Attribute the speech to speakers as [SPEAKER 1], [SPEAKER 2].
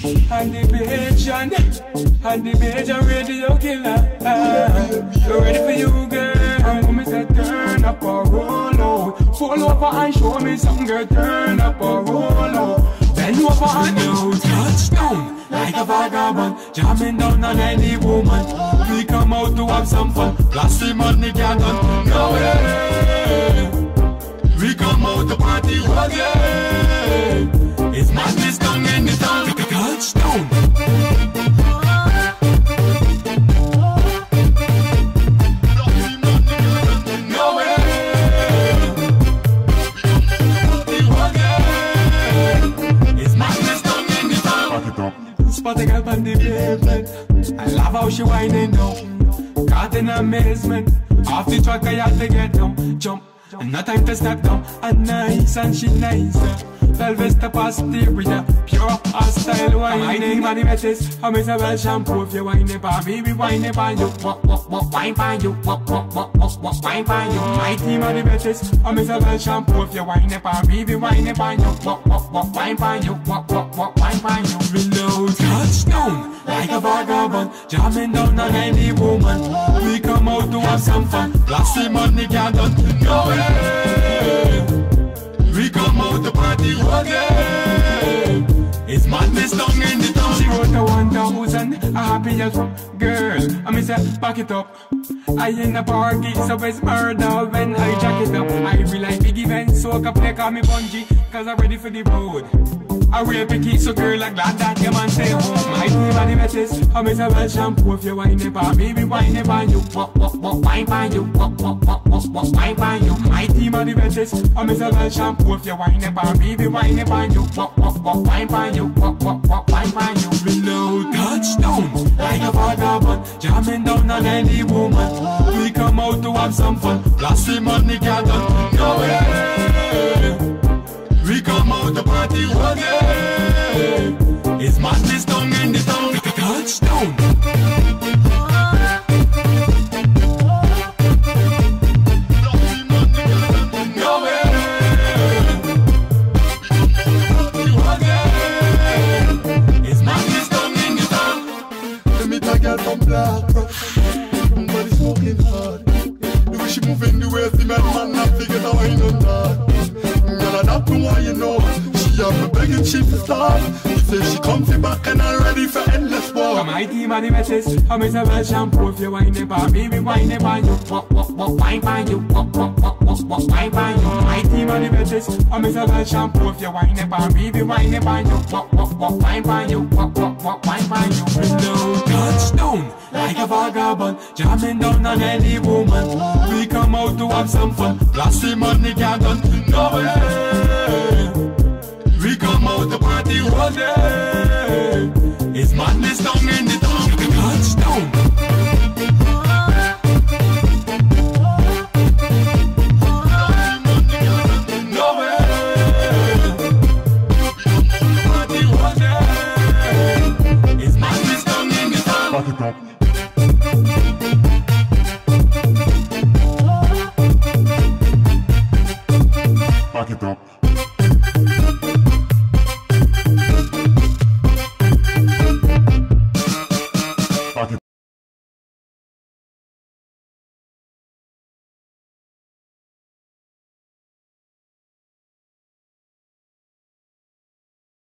[SPEAKER 1] And the pigeon, radio killer. Ready for you, girl. When me say turn up or roll out, fall over and show me some girl. Turn up or roll out, bend over and you touchdown like a vagabond, jamming down on any woman. We come out to have some fun, plus the money can't done. No way. We come out to party again. It's madness down in the town. Touchdown. No way. It's madness down in the town. Spot a girl on the pavement. I love how she whining down. Caught in amazement. Off the track I have to get down. Jump. And no time to step down. And nice and she nice. Velvet posterior, pure hostile wine. My name on the metis, I'm Isabel shampoo. If you wine it by me, we wine it by you. Wine by you, wine by you. My team on the metis, I'm Isabel shampoo. If you wine it by me, we wine it by you. Wine by you, wine by you. Reload, touchdown like a vagabond, jamming down on any woman. We come out to have some fun, plus the money can't done. No way. We come out to party again. It's madness down in the town. She wrote a 1,000, a happy as girl. I mean say, back it up. I in a party, so it's murder when I jack it up. I feel like big events, so I can play call me bungee, cause I'm ready for the road. I wear picky, so girl, like glad that your man stay home. My team on the metis, I miss a well shampoo. If you wine it by me, we wine it by you. Wine by you, wine by you. My team on the metis, I miss a well shampoo. If you wine it by me, we wine it by you. Wine by you, wine by you. Reload, touchdown like a vagabond, jamming down on any woman. We come out to have some fun, plus the money can't done. No way. We come out to party again. It's madness down in the town. Touchdown. No way. It's madness down in the town. Let me take her from black. Somebody smoking hard. The way she moving, the way the man not figure out why not that. Girl, I don't know why you know. She have me begging she to stop. She say she comfy back and I'm ready for endless war. Come my team on the metis, I'm Isabel shampoo. If you wine it by me, we wine it by you. Wine by you, wine by you. My team on the metis, I'm Isabel shampoo. If you wine it by me, we wine it by you. Wine by you, wine by you. Reload, touchdown like a vagabond, jamming down on any woman. We come out to have some fun, plus the money can't done. No way. We come out to party all day. It's madness down in the town. Touchdown. No way. Party all day. It's madness down in the town. Back it up. Back it up.